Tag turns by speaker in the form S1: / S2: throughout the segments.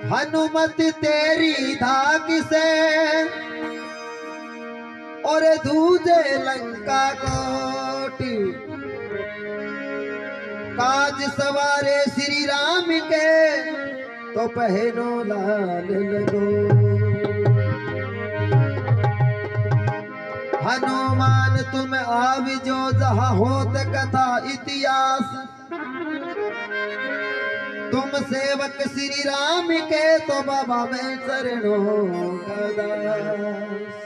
S1: हनुमत तेरी धाक से और दूजे लंका कोटि काज सवारे श्री राम के तो पहनो लाल लगो। हनुमान तुम आव जो जहाँ होत कथा इतिहास, तुम सेवक श्री राम के तो बाबा में चरणों का दास।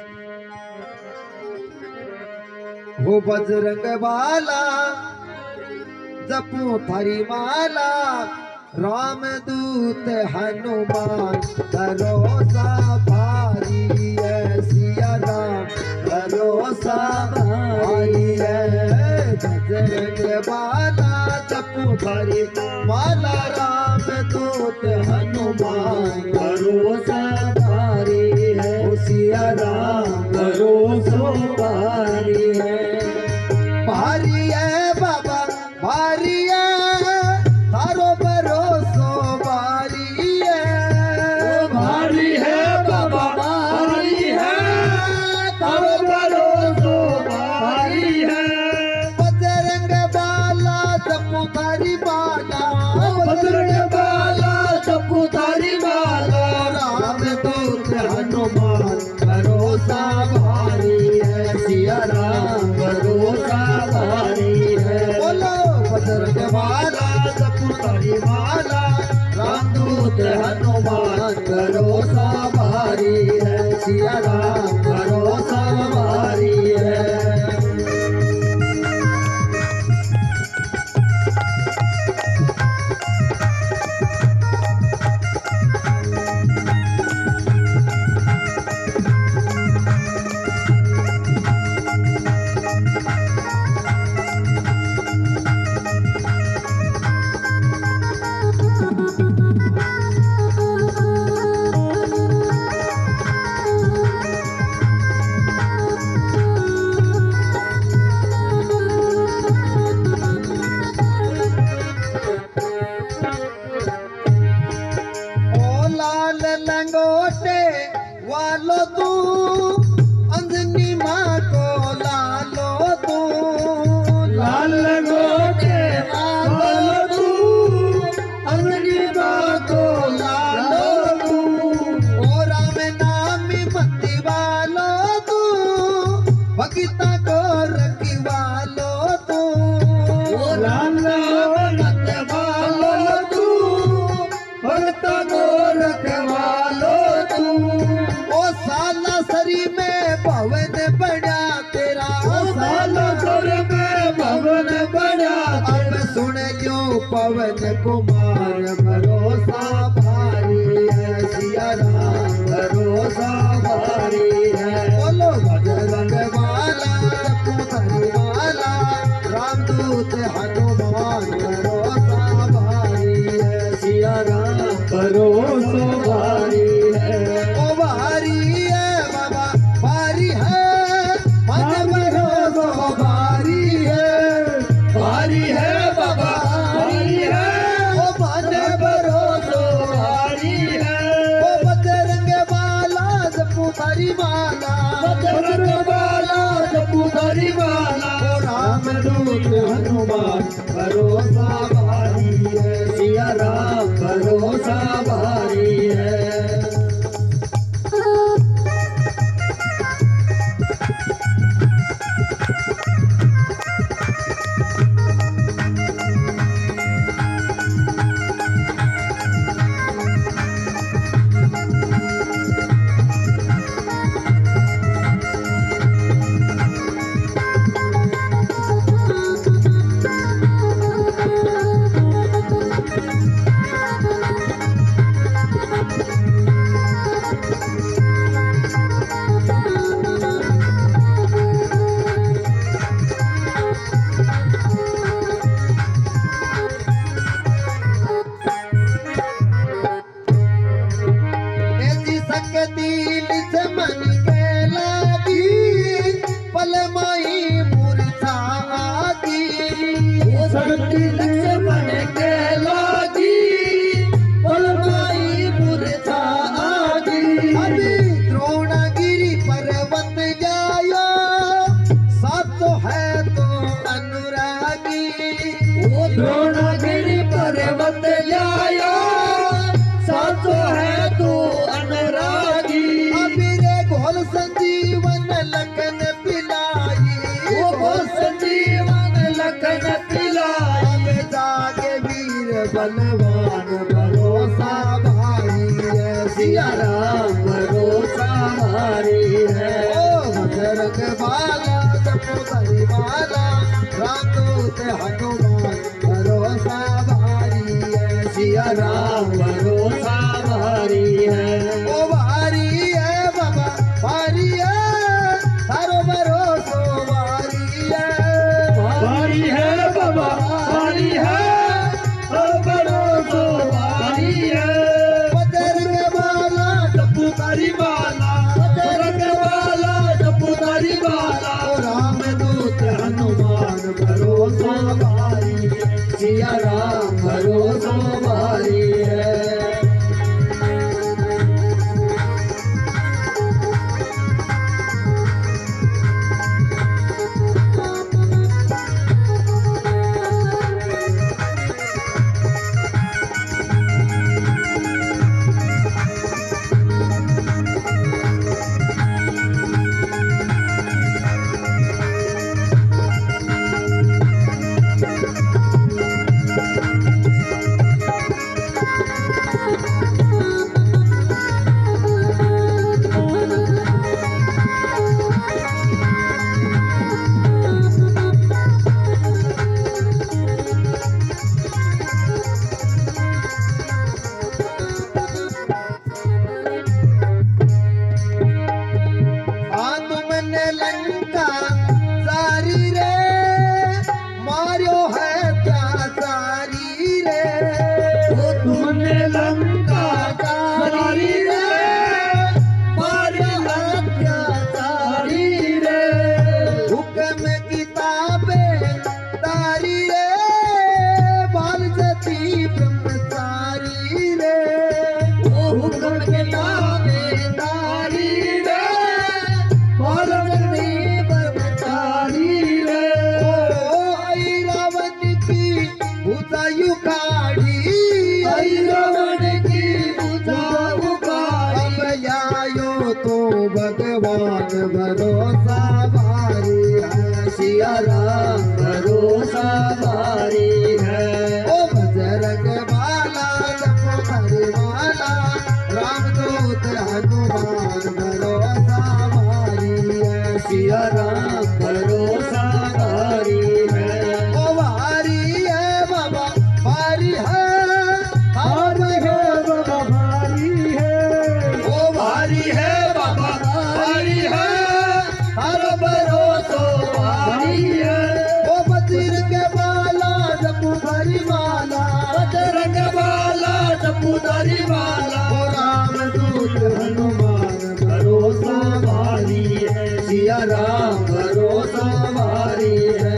S1: हो बजरंग बाला जपू थारी माला, राम दूत हनुमान भरोसा भारी है, सिया राम भरोसा भारी है। बजरंग बाला जपू थारी माला, राम दूत हनुमान भरोसा भारी है, सिया राम भरोसा भारी है। भारी है बाबा भारी है, थारो भरोसो भारी है। भारी है बाबा भारी है, थारो भरोसो भारी है। बजरंग बाला जपू थारी माला, बजरंग बाला जपू थारी माला, राम दूत हनुमान भरोसा भारी है, सिया राम भरोसा भारी है। बोलो बजरंग बाला जपू थारी माला, राम दूत हनुमान भरोसा भारी है, सिया राम भरोसा भारी है। लंगोटे वालो तू, अंजनी माँ को लालो तू, लाल लंगोटे वालो तू, अंजनी माँ को लालो तू। ओ राम नामी मती वालो तू, भगता को रखी वालो तू, ओ राम मत वालो तू, भगता को रखवालो तू। ओ साला सरी में भवन बड़ा तेरा, ओ साला सरी में भवन बड़ा। अब सुन लो पवन कुमार भरोसा भारी है, सिया राम भरोसा भारी है। बोलो बजरंग बाला जपू थारी माला, राम दूत हनुमान भरोसा भारी है, सिया राम भरोसा भारी है। ओ भारी है बाबा भारी है, मन भरोसा भारी है। भारी है बाबा भारी है, ओ मन भरोसा भारी है। ओ बजरंग बाला जपू थारी माला, बजरंग बाला जपू थारी माला, ओ राम दूत हनुमान भरोसा भारी है, सिया राम भरोसा भारी है। बलवान भरोसा भारी है, सिया राम भरोसा भारी है। ओ बजरंग बाला जपो माला, रामदूत हनुमान भरोसा भारी है, सिया राम भरोसा भारी है। ओ भारी है बाबा भारी है, थारो भरोसो भारी है,
S2: भारी है बाबा भारी है, थारो भरोसो भारी है।
S1: बजरंग बाला
S2: जपू तारी माला, बजरंग बाला जपू तारी माला।
S1: रामदूत हनुमान भरोसा भारी है, सिया राम भरोसा भारी है। लंका सारी रे मारियो है क्या सारी रे,
S2: ओ तुमने लंका सारी रे मारियो है क्या सारी रे।
S1: हुक्म किताबे तारी रे बाल जती ब्रह्मचारी रे,
S2: ओ हुक्म किताबे तारी रे बाल
S1: युकाड़ी
S2: आई रावण की बुझाऊ काढ़ी।
S1: अब आयो तो भगवान भरोसा भारी है,
S2: सिया राम भरोसा भारी है।
S1: ओ बजरंग बाला जपो माला, रामदूत हनुमान भरोसा भारी है,
S2: सिया राम भरोसा भारी है।
S1: ओ भारी है बाबा भारी है,
S2: भारी है बाबा भारी है,
S1: ओ
S2: भारी है बाबा भारी है, हर भरोसो भारी है।
S1: ओ बजरंग बाला जपो माला,
S2: बजरंग बाला जपू तारी माला।
S1: ओ रामदूत हनुमान
S2: भरोसा भारी है,
S1: सिया राम
S2: भरोसा भारी है।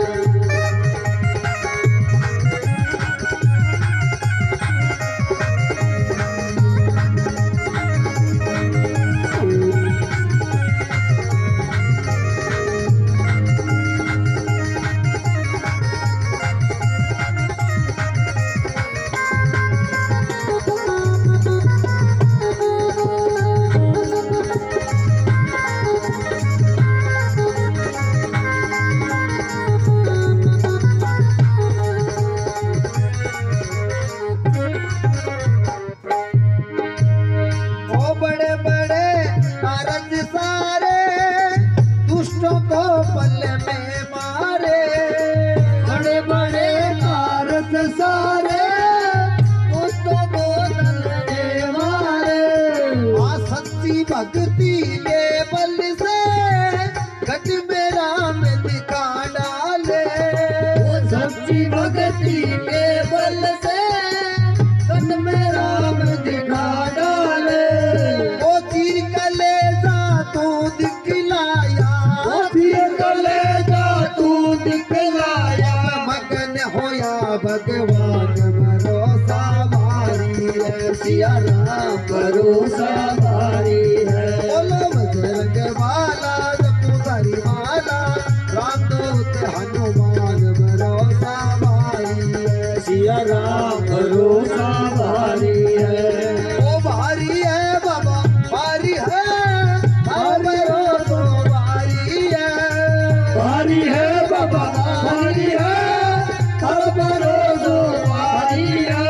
S1: ओ बड़े बड़े कारज सारे दुष्टों को पल में मारे,
S2: बड़े बड़े कारत सारे दोस्तों को दलने मारे।
S1: आ सच्ची भक्ति के बल से गज में राम दिखा डाले,
S2: वो सच्ची भक्ति के बल से कट में राम दिखा डाले।
S1: ओ चीर कलेजा तू दिखलाया,
S2: ओ फिर कलेजा तू दिखलाया।
S1: मगन होया भगवान भरोसा भारी है, सिया राम
S2: भरोसा भारी है।
S1: बोलो बजरंग बाला जपो तारी माला, रामदूत हनुमान भरोसा भारी है,
S2: सिया राम भरोसा भारी है।
S1: ओ भारी है बाबा भारी है, हर भरोसा भारी है,
S2: भारी है बाबा भारी है, हर भरोसा भारी है।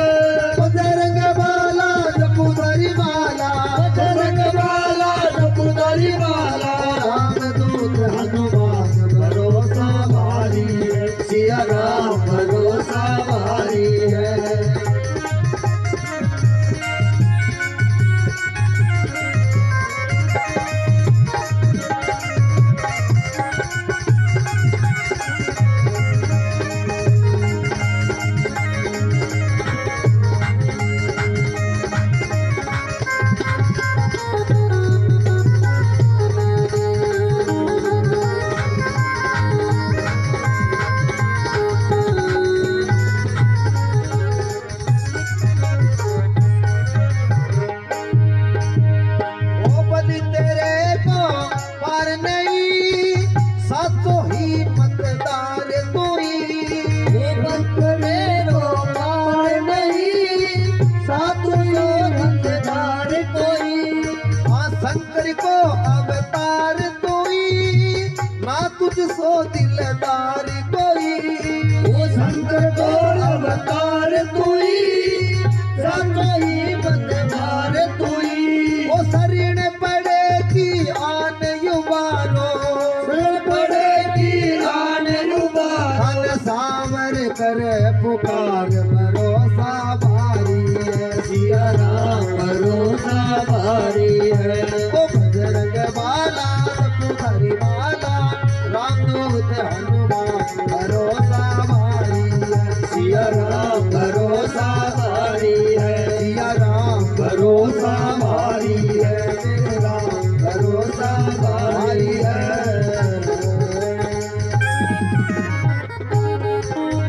S2: रंगदार कोई,
S1: हाँ शंकर को अवतार कोई, ना तुझसो दिलदार कोई।
S2: वो शंकर को अवतार कोई, ना कोई बंदवार कोई।
S1: वो शरीर पड़ेगी आन युवारो,
S2: पड़ेगी आन युवारो।
S1: धन सावर करे पुकार भरोसा भारी है,
S2: सिया राम भरोसा भारी है।
S1: ओ बजरंग बाला तुम्हारी माला, रामदूत हनुमान भरोसा भारी है।
S2: सिया राम भरोसा भारी है,
S1: सिया राम
S2: भरोसा भारी है,
S1: मेरे राम
S2: भरोसा भारी है।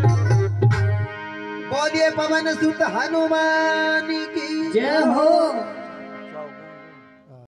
S1: बोलिए पवन सुत हनुमान की
S2: जय हो।